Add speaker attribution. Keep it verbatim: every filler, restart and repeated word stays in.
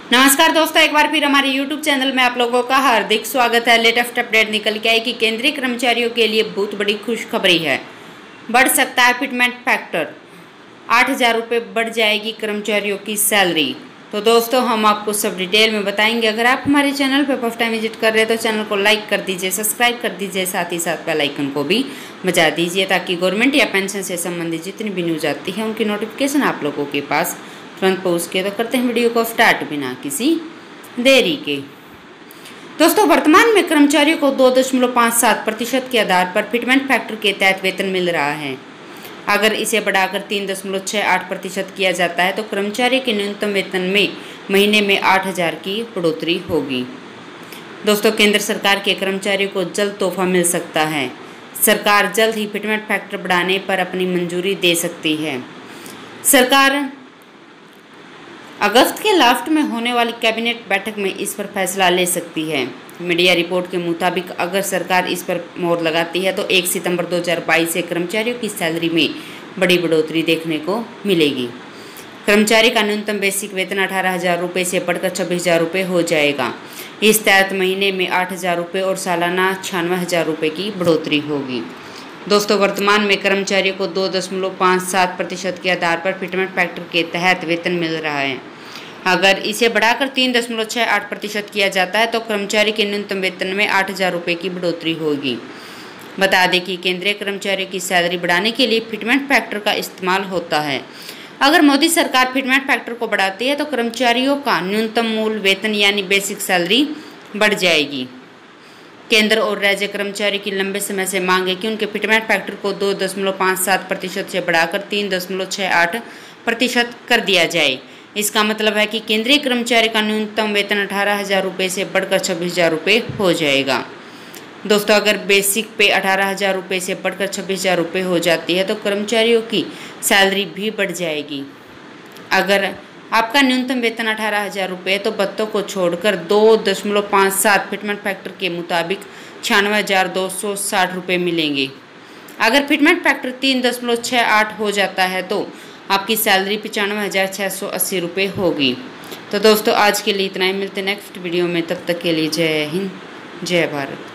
Speaker 1: नमस्कार दोस्तों, एक बार फिर हमारे यूट्यूब चैनल में आप लोगों का हार्दिक स्वागत है। लेटेस्ट अपडेट निकल के आई कि केंद्रीय कर्मचारियों के लिए बहुत बड़ी खुशखबरी है। बढ़ सकता है फिटमेंट फैक्टर, आठ हज़ार रुपये बढ़ जाएगी कर्मचारियों की सैलरी। तो दोस्तों हम आपको सब डिटेल में बताएंगे। अगर आप हमारे चैनल पर फर्स्ट टाइम विजिट कर रहे हैं तो चैनल को लाइक कर दीजिए, सब्सक्राइब कर दीजिए, साथ ही साथ बेल आइकन को भी बजा दीजिए ताकि गवर्नमेंट या पेंशन से संबंधित जितनी भी न्यूज़ आती है उनकी नोटिफिकेशन आप लोगों के पास तुरंत पहुँच के। तो करते हैं वीडियो को स्टार्ट बिना किसी देरी के। दोस्तों वर्तमान में कर्मचारियों को दो दशमलव पाँच सात प्रतिशत के आधार पर फिटमेंट फैक्टर के तहत वेतन मिल रहा है। अगर इसे बढ़ाकर तीन दशमलव छः आठ प्रतिशत किया जाता है तो कर्मचारी के न्यूनतम वेतन में महीने में आठ हज़ार की बढ़ोतरी होगी। दोस्तों केंद्र सरकार के कर्मचारियों को जल्द तोहफा मिल सकता है। सरकार जल्द ही फिटमेंट फैक्टर बढ़ाने पर अपनी मंजूरी दे सकती है। सरकार अगस्त के लास्ट में होने वाली कैबिनेट बैठक में इस पर फैसला ले सकती है। मीडिया रिपोर्ट के मुताबिक अगर सरकार इस पर मोहर लगाती है तो एक सितंबर दो हज़ार बाईस से कर्मचारियों की सैलरी में बड़ी बढ़ोतरी देखने को मिलेगी। कर्मचारी का न्यूनतम बेसिक वेतन अठारह हज़ार रुपये से बढ़कर छब्बीस हज़ार रुपये हो जाएगा। इस तहत महीने में आठ हज़ार रुपये और सालाना छियानवे हज़ार रुपये की बढ़ोतरी होगी। दोस्तों वर्तमान में कर्मचारियों को दो दशमलव पाँच सात प्रतिशत के आधार पर फिटमेंट फैक्टर के तहत वेतन मिल रहा है। अगर इसे बढ़ाकर तीन दशमलव छः आठ प्रतिशत किया जाता है तो कर्मचारी के न्यूनतम वेतन में आठ हज़ार रुपये की बढ़ोतरी होगी। बता दें कि केंद्रीय कर्मचारियों की सैलरी बढ़ाने के लिए फिटमेंट फैक्टर का इस्तेमाल होता है। अगर मोदी सरकार फिटमेंट फैक्टर को बढ़ाती है तो कर्मचारियों का न्यूनतम मूल वेतन यानी बेसिक सैलरी बढ़ जाएगी। केंद्र और राज्य कर्मचारी की लंबे समय से मांग है कि उनके फिटमेंट फैक्टर को दो दशमलव पाँच सात प्रतिशत से बढ़ाकर तीन दशमलव छः आठ प्रतिशत कर दिया जाए। इसका मतलब है कि केंद्रीय कर्मचारी का न्यूनतम वेतन अठारह हज़ार रुपये से बढ़कर छब्बीस हज़ार रुपये हो जाएगा। दोस्तों अगर बेसिक पे अठारह हज़ार रुपये से बढ़कर छब्बीस हज़ार रुपये हो जाती है तो कर्मचारियों की सैलरी भी बढ़ जाएगी। अगर आपका न्यूनतम वेतन अठारह हज़ार रुपये तो भत्तों को छोड़कर दो दशमलव पाँच सात फिटमेंट फैक्टर के मुताबिक छियानवे हज़ार दो सौ साठ रुपये मिलेंगे। अगर फिटमेंट फैक्टर तीन दशमलव छः आठ हो जाता है तो आपकी सैलरी पचानवे हज़ार छः सौ अस्सी रुपये होगी। तो दोस्तों आज के लिए इतना ही, मिलते नेक्स्ट वीडियो में, तब तक के लिए जय हिंद जय भारत।